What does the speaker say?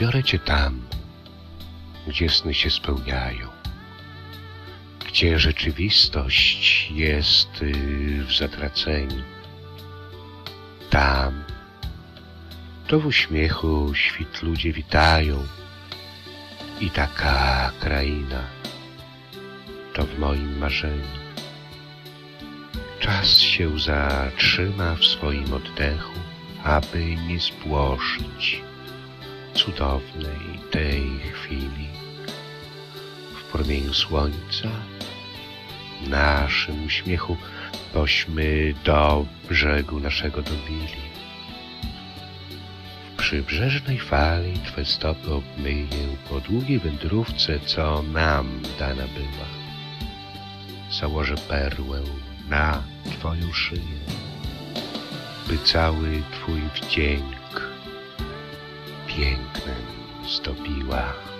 zabiorę cię tam, gdzie sny się spełniają, gdzie rzeczywistość jest w zatraceniu. Tam to w uśmiechu świt ludzie witają i taka kraina to w moim marzeniu. Czas się zatrzyma w swoim oddechu, aby nie spłoszyć cudownej tej chwili. W promieniu słońca, naszym uśmiechu, bośmy do brzegu naszego dobili. W przybrzeżnej fali Twe stopy obmyję po długiej wędrówce, co nam dana była. Założę perłę na Twoją szyję, by cały Twój wdzięk pięknem zdobiła.